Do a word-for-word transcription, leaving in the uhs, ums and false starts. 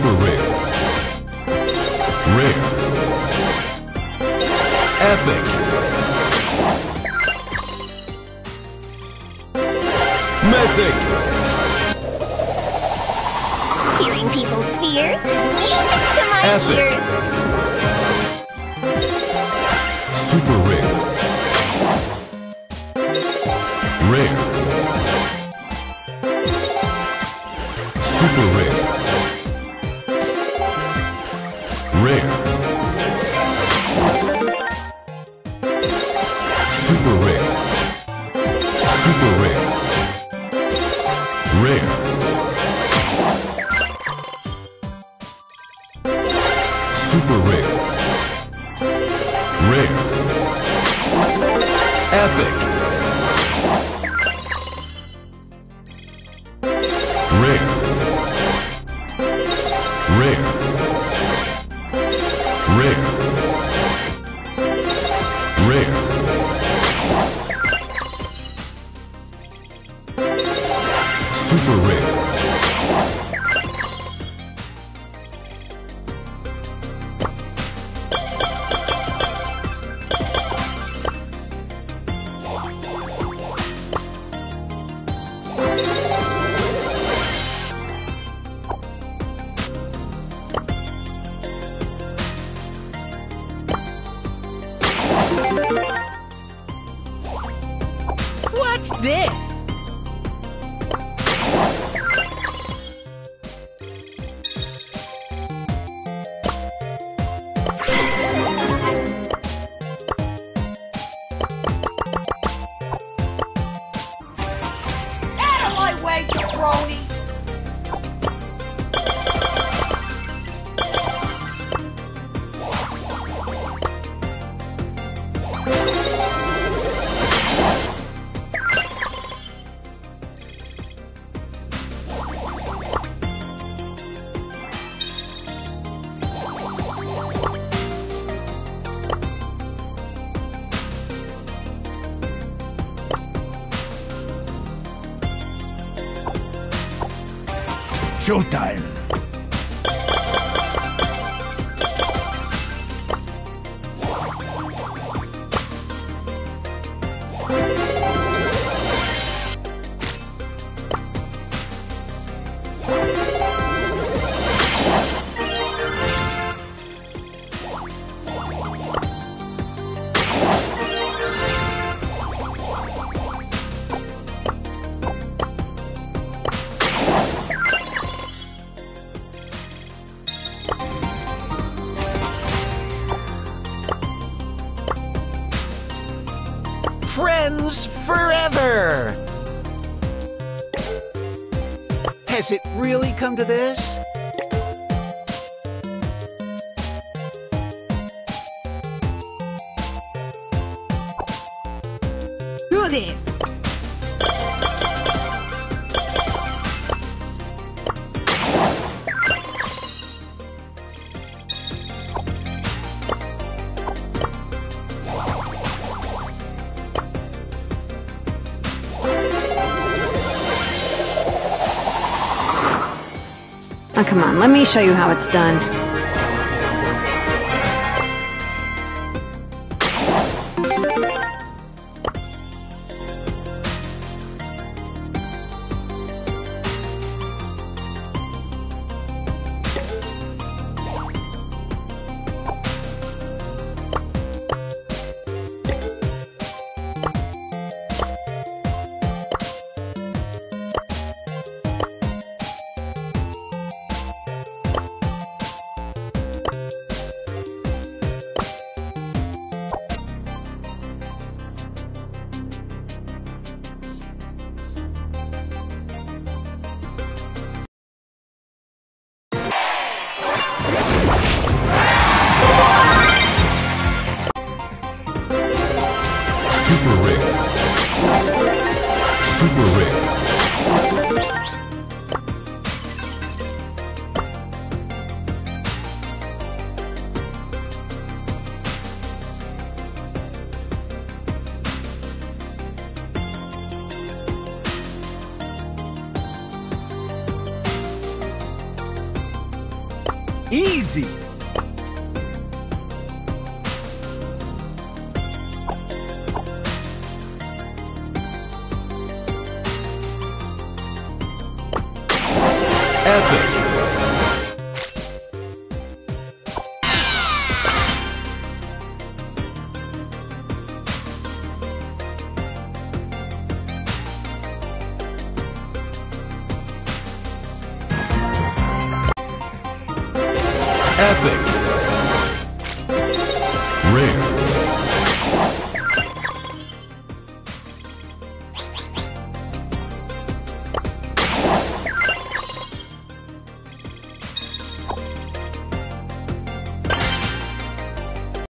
Super rare. Rare. Epic. Mythic. Hearing people's fears is music to my Epic. ears. Super rare. Rare. Super rare. Rare. Super rare. Super rare. Rare. Super rare. Rare. Epic. Rare. Rare. Rare. Rare. Super rare. What's this? Out of my way, jabroni! Showtime! Friends forever! Has it really come to this? Do this! Oh, come on, let me show you how it's done. Super rare. Super rare. Easy. Epic. Epic.